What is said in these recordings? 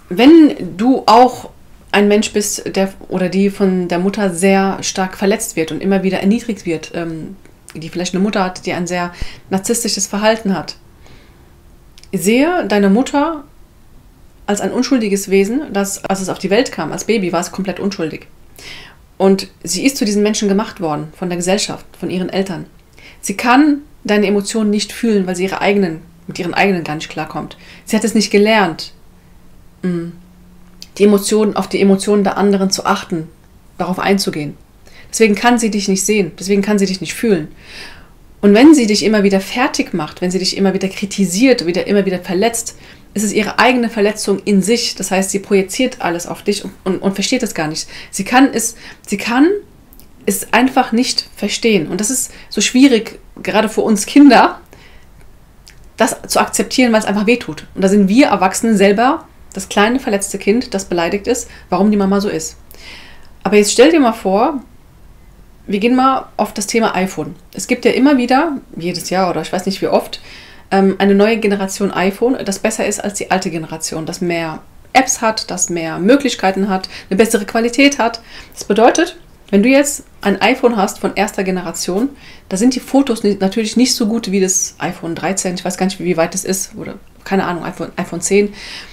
wenn du auch ein Mensch bist, der oder die von der Mutter sehr stark verletzt wird und immer wieder erniedrigt wird, die vielleicht eine Mutter hat, die ein sehr narzisstisches Verhalten hat, sehe deine Mutter als ein unschuldiges Wesen, das, als es auf die Welt kam, als Baby, war es komplett unschuldig. Und sie ist zu diesen Menschen gemacht worden, von der Gesellschaft, von ihren Eltern. Sie kann deine Emotionen nicht fühlen, weil sie mit ihren eigenen gar nicht klarkommt. Sie hat es nicht gelernt, auf die Emotionen der anderen zu achten, darauf einzugehen. Deswegen kann sie dich nicht sehen, deswegen kann sie dich nicht fühlen. Und wenn sie dich immer wieder fertig macht, wenn sie dich immer wieder kritisiert, immer wieder verletzt, ist es ihre eigene Verletzung in sich. Das heißt, sie projiziert alles auf dich und versteht es gar nicht. Sie kann es einfach nicht verstehen. Und das ist so schwierig, gerade für uns Kinder, das zu akzeptieren, weil es einfach wehtut. Und da sind wir Erwachsene selber das kleine verletzte Kind, das beleidigt ist, warum die Mama so ist. Aber jetzt stell dir mal vor, wir gehen mal auf das Thema iPhone. Es gibt ja immer wieder, jedes Jahr oder ich weiß nicht wie oft, eine neue Generation iPhone, das besser ist als die alte Generation, das mehr Apps hat, das mehr Möglichkeiten hat, eine bessere Qualität hat. Das bedeutet, wenn du jetzt ein iPhone hast von erster Generation, da sind die Fotos natürlich nicht so gut wie das iPhone 13, ich weiß gar nicht, wie weit das ist, oder keine Ahnung, iPhone 10.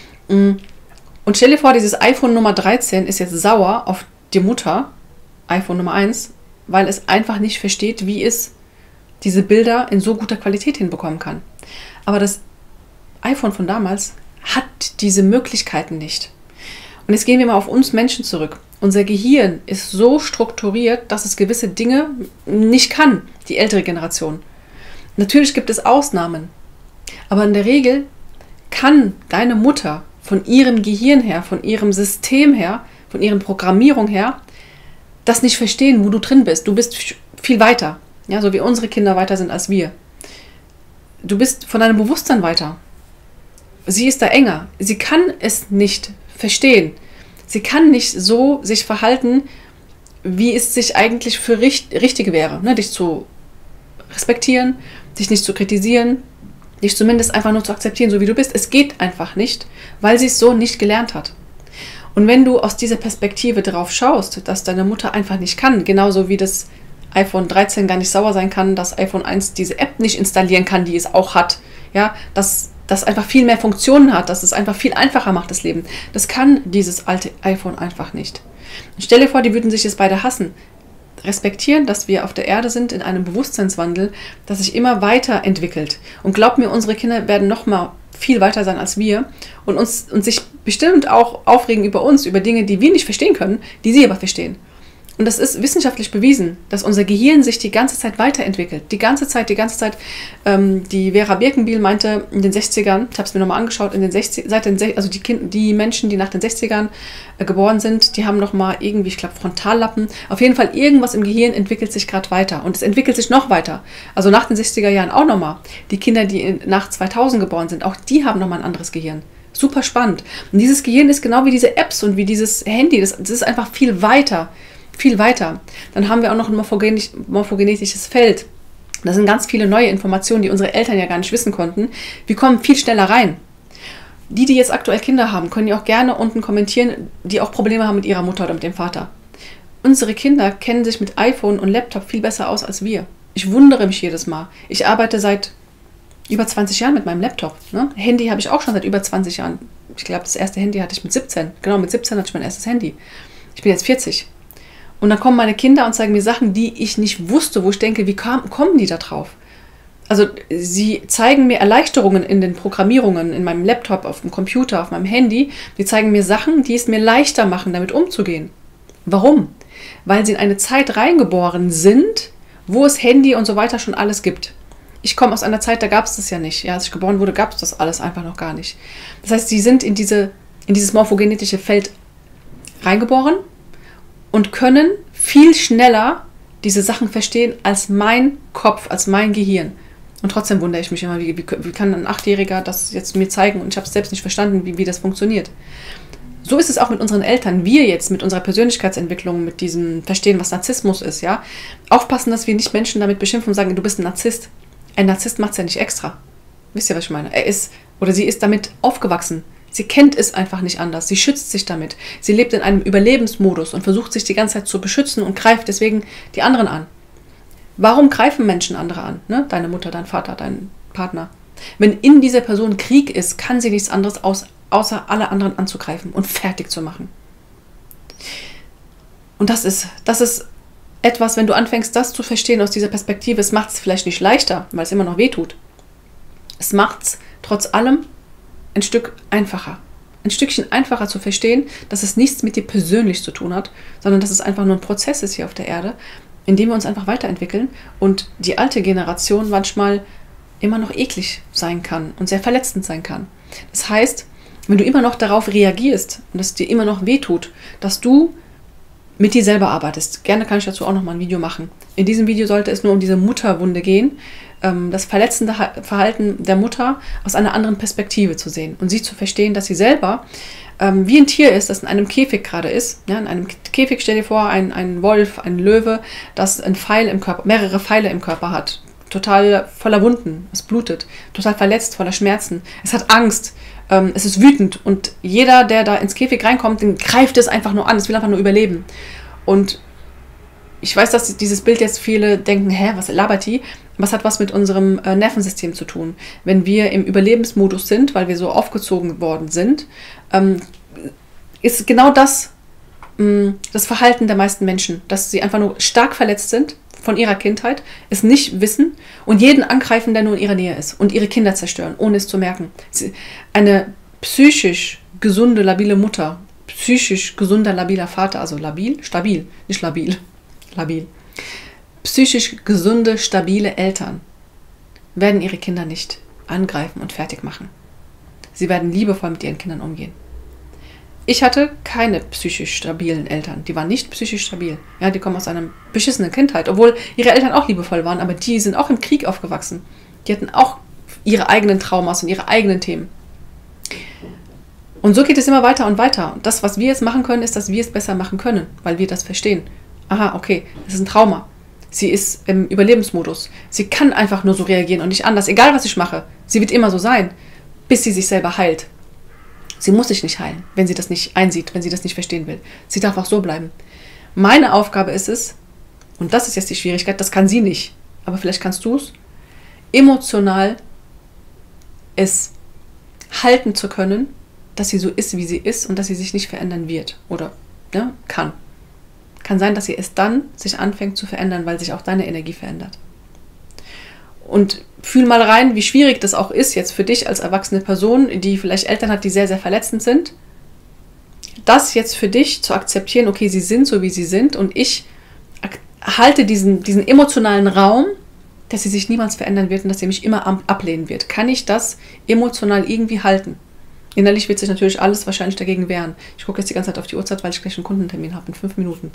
Und stell dir vor, dieses iPhone Nummer 13 ist jetzt sauer auf die Mutter, iPhone Nummer 1, weil es einfach nicht versteht, wie es diese Bilder in so guter Qualität hinbekommen kann. Aber das iPhone von damals hat diese Möglichkeiten nicht. Und jetzt gehen wir mal auf uns Menschen zurück. Unser Gehirn ist so strukturiert, dass es gewisse Dinge nicht kann, die ältere Generation. Natürlich gibt es Ausnahmen, aber in der Regel kann deine Mutter von ihrem Gehirn her, von ihrem System her, von ihrer Programmierung her, das nicht verstehen, wo du drin bist. Du bist viel weiter, ja, so wie unsere Kinder weiter sind als wir. Du bist von deinem Bewusstsein weiter. Sie ist da enger. Sie kann es nicht verstehen. Sie kann nicht so sich verhalten, wie es sich eigentlich für richtig wäre. Ne? Dich zu respektieren, dich nicht zu kritisieren, dich zumindest einfach nur zu akzeptieren, so wie du bist. Es geht einfach nicht, weil sie es so nicht gelernt hat. Und wenn du aus dieser Perspektive drauf schaust, dass deine Mutter einfach nicht kann, genauso wie das iPhone 13 gar nicht sauer sein kann, dass iPhone 1 diese App nicht installieren kann, die es auch hat, ja, dass das einfach viel mehr Funktionen hat, dass es einfach viel einfacher macht, das Leben. Das kann dieses alte iPhone einfach nicht. Und stell dir vor, die würden sich jetzt beide hassen. Respektieren, dass wir auf der Erde sind, in einem Bewusstseinswandel, das sich immer weiterentwickelt. Und glaub mir, unsere Kinder werden noch mal viel weiter sein als wir und sich bestimmt auch aufregen über uns, über Dinge, die wir nicht verstehen können, die sie aber verstehen. Und das ist wissenschaftlich bewiesen, dass unser Gehirn sich die ganze Zeit weiterentwickelt. Die ganze Zeit. Die Vera Birkenbiel meinte in den 60ern, ich habe es mir nochmal angeschaut, die Menschen, die nach den 60ern geboren sind, die haben nochmal irgendwie, ich glaube, Frontallappen. Auf jeden Fall irgendwas im Gehirn entwickelt sich gerade weiter. Und es entwickelt sich noch weiter. Also nach den 60er Jahren auch nochmal. Die Kinder, die nach 2000 geboren sind, auch die haben nochmal ein anderes Gehirn. Super spannend. Und dieses Gehirn ist genau wie diese Apps und wie dieses Handy. Das ist einfach viel weiter. Viel weiter. Dann haben wir auch noch ein morphogenetisches Feld. Das sind ganz viele neue Informationen, die unsere Eltern ja gar nicht wissen konnten. Wir kommen viel schneller rein. Die jetzt aktuell Kinder haben, können ja auch gerne unten kommentieren, die auch Probleme haben mit ihrer Mutter oder mit dem Vater. Unsere Kinder kennen sich mit iPhone und Laptop viel besser aus als wir. Ich wundere mich jedes Mal. Ich arbeite seit über 20 Jahren mit meinem Laptop. Ne? Handy habe ich auch schon seit über 20 Jahren. Ich glaube, das erste Handy hatte ich mit 17. Genau, mit 17 hatte ich mein erstes Handy. Ich bin jetzt 40. Und dann kommen meine Kinder und zeigen mir Sachen, die ich nicht wusste, wo ich denke, wie kommen die da drauf? Also sie zeigen mir Erleichterungen in den Programmierungen, in meinem Laptop, auf dem Computer, auf meinem Handy. Die zeigen mir Sachen, die es mir leichter machen, damit umzugehen. Warum? Weil sie in eine Zeit reingeboren sind, wo es Handy und so weiter schon alles gibt. Ich komme aus einer Zeit, da gab es das ja nicht. Ja, als ich geboren wurde, gab es das alles einfach noch gar nicht. Das heißt, sie sind in dieses morphogenetische Feld reingeboren und können viel schneller diese Sachen verstehen als mein Kopf, als mein Gehirn. Und trotzdem wundere ich mich immer, wie kann ein 8-Jähriger das jetzt mir zeigen und ich habe es selbst nicht verstanden, wie das funktioniert. So ist es auch mit unseren Eltern. Wir jetzt mit unserer Persönlichkeitsentwicklung, mit diesem Verstehen, was Narzissmus ist, ja, aufpassen, dass wir nicht Menschen damit beschimpfen und sagen, du bist ein Narzisst. Ein Narzisst macht es ja nicht extra. Wisst ihr, was ich meine? Sie ist damit aufgewachsen. Sie kennt es einfach nicht anders. Sie schützt sich damit. Sie lebt in einem Überlebensmodus und versucht sich die ganze Zeit zu beschützen und greift deswegen die anderen an. Warum greifen Menschen andere an? Ne? Deine Mutter, dein Vater, dein Partner. Wenn in dieser Person Krieg ist, kann sie nichts anderes außer alle anderen anzugreifen und fertig zu machen. Und das ist etwas, wenn du anfängst, das zu verstehen aus dieser Perspektive, es macht es vielleicht nicht leichter, weil es immer noch wehtut. Es macht es trotz allem ein Stück einfacher. Ein Stückchen einfacher zu verstehen, dass es nichts mit dir persönlich zu tun hat, sondern dass es einfach nur ein Prozess ist hier auf der Erde, in dem wir uns einfach weiterentwickeln und die alte Generation manchmal immer noch eklig sein kann und sehr verletzend sein kann. Das heißt, wenn du immer noch darauf reagierst und es dir immer noch wehtut, dass du mit dir selber arbeitest. Gerne kann ich dazu auch nochmal ein Video machen. In diesem Video sollte es nur um diese Mutterwunde gehen, das verletzende Verhalten der Mutter aus einer anderen Perspektive zu sehen und sie zu verstehen, dass sie selber wie ein Tier ist, das in einem Käfig gerade ist. Ja, in einem Käfig, stell dir vor, ein Wolf, ein Löwe, das einen Pfeil im Körper, mehrere Pfeile im Körper hat. Total voller Wunden, es blutet, total verletzt, voller Schmerzen. Es hat Angst, es ist wütend und jeder, der da ins Käfig reinkommt, den greift es einfach nur an, es will einfach nur überleben. Und ich weiß, dass dieses Bild jetzt viele denken, hä, was labert die? Was hat was mit unserem Nervensystem zu tun? Wenn wir im Überlebensmodus sind, weil wir so aufgezogen worden sind, ist genau das Verhalten der meisten Menschen, dass sie einfach nur stark verletzt sind von ihrer Kindheit, es nicht wissen und jeden angreifen, der nur in ihrer Nähe ist und ihre Kinder zerstören, ohne es zu merken. Eine psychisch gesunde, labile Mutter, psychisch gesunder, labiler Vater, also labil, stabil, nicht labil, labil. Psychisch gesunde, stabile Eltern werden ihre Kinder nicht angreifen und fertig machen. Sie werden liebevoll mit ihren Kindern umgehen. Ich hatte keine psychisch stabilen Eltern. Die waren nicht psychisch stabil. Ja, die kommen aus einer beschissenen Kindheit, obwohl ihre Eltern auch liebevoll waren, aber die sind auch im Krieg aufgewachsen. Die hatten auch ihre eigenen Traumas und ihre eigenen Themen. Und so geht es immer weiter und weiter. Und das, was wir jetzt machen können, ist, dass wir es besser machen können, weil wir das verstehen. Aha, okay, das ist ein Trauma. Sie ist im Überlebensmodus. Sie kann einfach nur so reagieren und nicht anders. Egal, was ich mache, sie wird immer so sein, bis sie sich selber heilt. Sie muss sich nicht heilen, wenn sie das nicht einsieht, wenn sie das nicht verstehen will. Sie darf auch so bleiben. Meine Aufgabe ist es, und das ist jetzt die Schwierigkeit, das kann sie nicht, aber vielleicht kannst du es, emotional es halten zu können, dass sie so ist, wie sie ist und dass sie sich nicht verändern wird oder kann. Kann sein, dass sie es dann sich anfängt zu verändern, weil sich auch deine Energie verändert. Und fühl mal rein, wie schwierig das auch ist jetzt für dich als erwachsene Person, die vielleicht Eltern hat, die sehr, sehr verletzend sind, das jetzt für dich zu akzeptieren, okay, sie sind so, wie sie sind und ich halte diesen emotionalen Raum, dass sie sich niemals verändern wird und dass sie mich immer ablehnen wird. Kann ich das emotional irgendwie halten? Innerlich wird sich natürlich alles wahrscheinlich dagegen wehren. Ich gucke jetzt die ganze Zeit auf die Uhrzeit, weil ich gleich einen Kundentermin habe in 5 Minuten.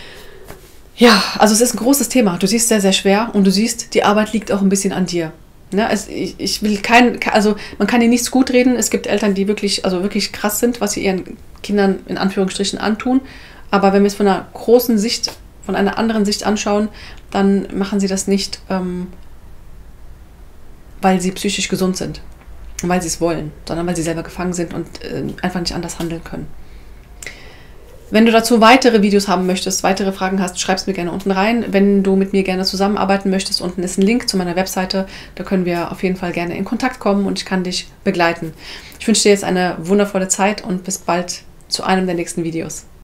Ja, also es ist ein großes Thema. Du siehst sehr, sehr schwer und du siehst, die Arbeit liegt auch ein bisschen an dir. Ne? Ich will man kann dir nichts gut reden. Es gibt Eltern, die wirklich krass sind, was sie ihren Kindern in Anführungsstrichen antun. Aber wenn wir es von einer großen Sicht, von einer anderen Sicht anschauen, dann machen sie das nicht, weil sie psychisch gesund sind. Weil sie es wollen, sondern weil sie selber gefangen sind und einfach nicht anders handeln können. Wenn du dazu weitere Videos haben möchtest, weitere Fragen hast, schreib es mir gerne unten rein. Wenn du mit mir gerne zusammenarbeiten möchtest, unten ist ein Link zu meiner Webseite. Da können wir auf jeden Fall gerne in Kontakt kommen und ich kann dich begleiten. Ich wünsche dir jetzt eine wundervolle Zeit und bis bald zu einem der nächsten Videos.